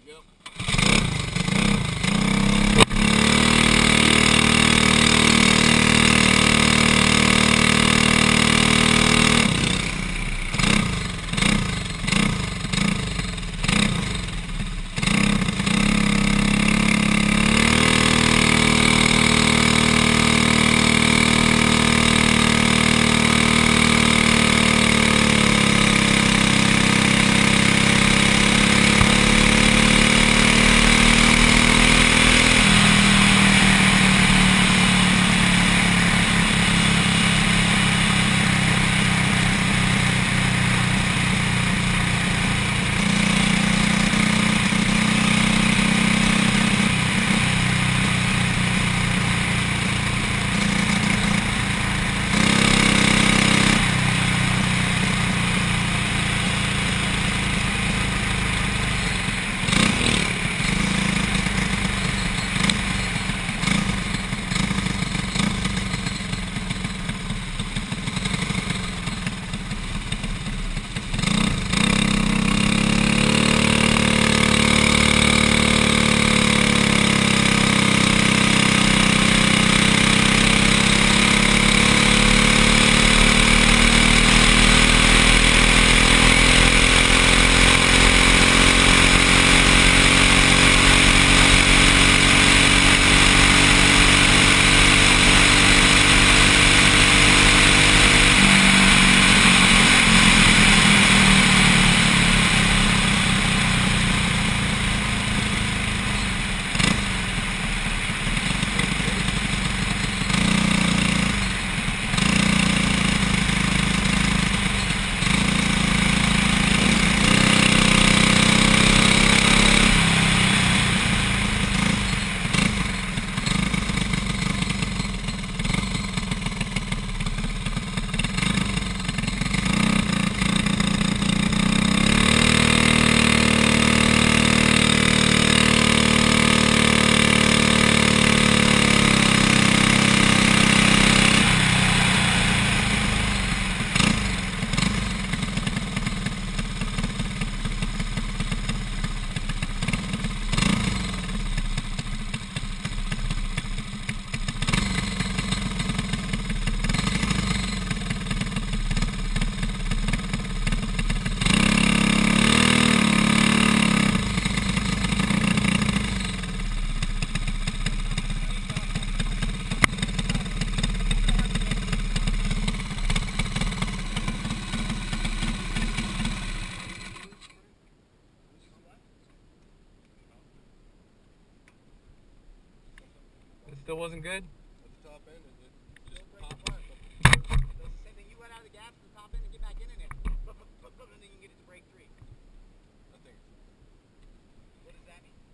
go. Still wasn't good? At the top end, it just popped. Does the same thing. You let out of the gas at the top end and get back in it, and then you can get it to break 3. I think. What does that mean?